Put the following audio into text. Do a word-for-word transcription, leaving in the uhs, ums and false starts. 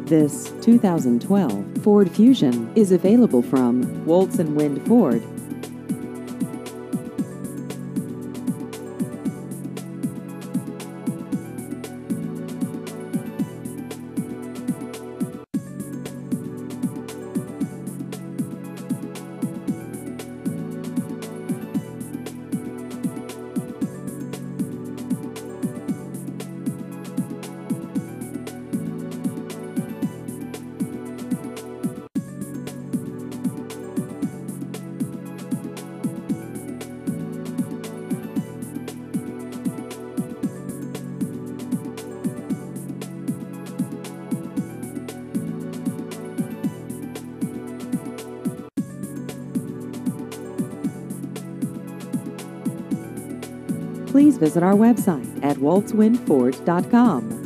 This two thousand twelve Ford Fusion is available from Woltz and Wind Ford. Please visit our website at woltz wind ford dot com.